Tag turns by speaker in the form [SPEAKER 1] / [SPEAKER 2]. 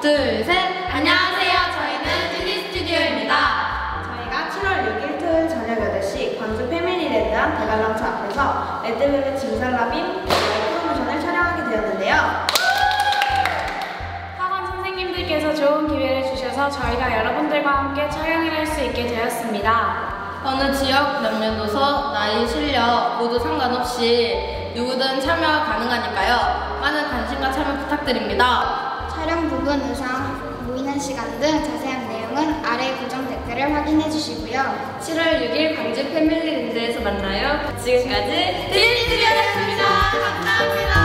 [SPEAKER 1] 둘, 셋! 안녕하세요. 저희는 튜디 스튜디오입니다.
[SPEAKER 2] 저희가 7월 6일 토요일 저녁 8시 광주 패밀리랜드 대관람차 앞에서 레드벨벳 짐살라빔 프로모션을 촬영하게 되었는데요.
[SPEAKER 3] 학원 선생님들께서 좋은 기회를 주셔서 저희가 여러분들과 함께 촬영을 할 수 있게 되었습니다.
[SPEAKER 1] 어느 지역, 몇 년도서, 나이, 실력 모두 상관없이 누구든 참여가 가능하니까요. 많은 관심과 참여 부탁드립니다.
[SPEAKER 4] 촬영 부분, 의상, 모이는 시간 등 자세한 내용은 아래 고정 댓글을 확인해 주시고요.
[SPEAKER 1] 7월 6일 광주 패밀리랜드에서 만나요. 지금까지 튜디 스튜디오였습니다. 감사합니다.